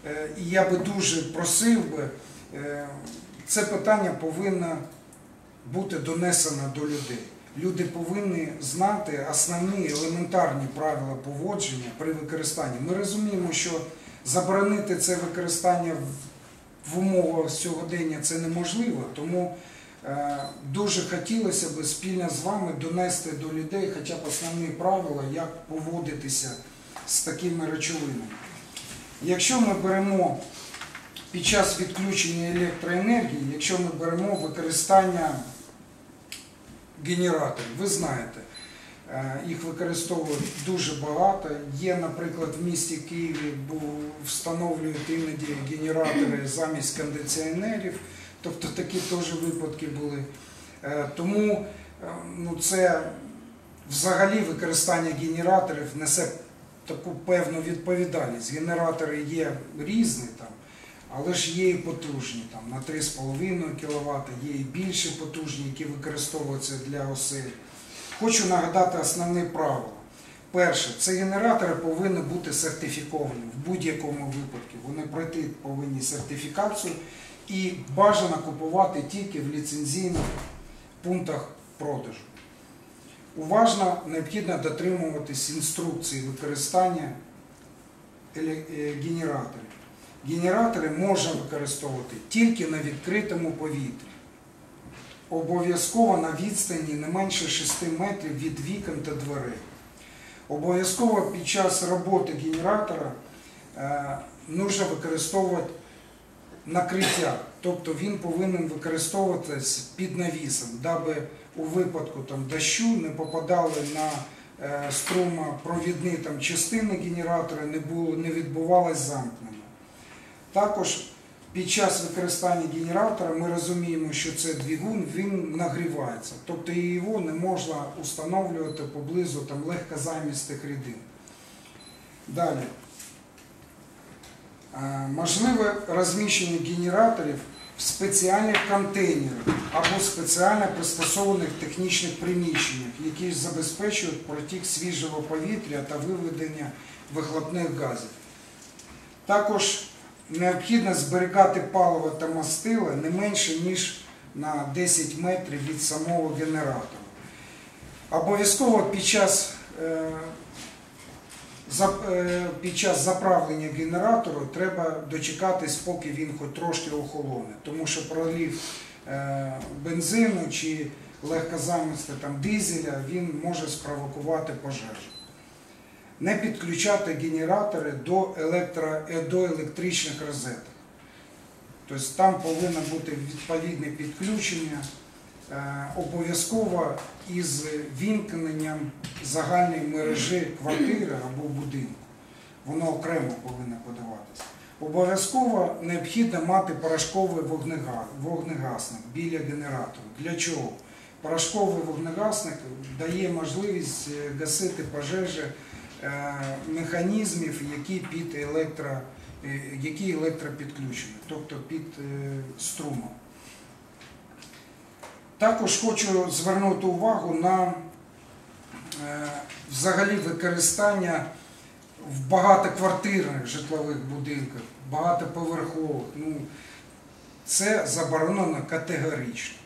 і я би дуже просив би, це питання повинно бути донесено до людей. Люди повинні знати основні елементарні правила поводження при використанні. Ми розуміємо, що заборонити це використання в умовах сьогодення це неможливо, тому дуже хотілося б спільно з вами донести до людей хоча б основні правила, як поводитися з такими речовинами. Якщо ми беремо під час відключення електроенергії, якщо ми беремо використання генераторів, ви знаєте, їх використовують дуже багато. Є, наприклад, в місті Києві встановлюють іноді генератори замість кондиціонерів, тобто такі теж випадки були. Тому це взагалі використання генераторів несе таку певну відповідальність. Генератори є різні, але ж є і потужні, на 3,5 кВт, є і більші потужні, які використовуються для осель. Хочу нагадати основні правила. Перше, це генератори повинні бути сертифіковані в будь-якому випадку. Вони пройти повинні сертифікацію і бажано купувати тільки в ліцензійних пунктах продажу. Уважно необхідно дотримуватись інструкції використання генераторів. Генератори можна використовувати тільки на відкритому повітрі. Обов'язково на відстані не менше 6 метрів від вікон та дверей. Обов'язково під час роботи генератора потрібно використовувати накриття. Тобто він повинен використовуватися під навісом, даби у випадку дощу не попадали на струмопровідні частини генератора, не відбувалось замкнення. Також під час використання генератора ми розуміємо, що це двигун, він нагрівається. Тобто його не можна встановлювати поблизу легкозаймистих рідин. Далі. Можливе розміщення генераторів в спеціальних контейнерах або спеціально пристосованих технічних приміщеннях, які забезпечують протік свіжого повітря та виведення вихлопних газів. Також необхідно зберігати паливо та мастила не менше, ніж на 10 метрів від самого генератора. Обов'язково під час заправлення генератору треба дочекатись, поки він хоч трошки охолоне, тому що пролив бензину чи легкозаймистого дизеля він може спровокувати пожежу. Не підключати генератори до електричних розеток. Тобто там повинно бути відповідне підключення, обов'язково із вімкненням загальної мережі квартири або будинку. Воно окремо повинно подаватися. Обов'язково необхідно мати порошковий вогнегасник біля генератора. Для чого? Порошковий вогнегасник дає можливість гасити пожежі механізмів, які електропідключені, тобто під струмом. Також хочу звернути увагу на взагалі використання в багатоквартирних житлових будинках, багатоповерхових. Це заборонено категорично.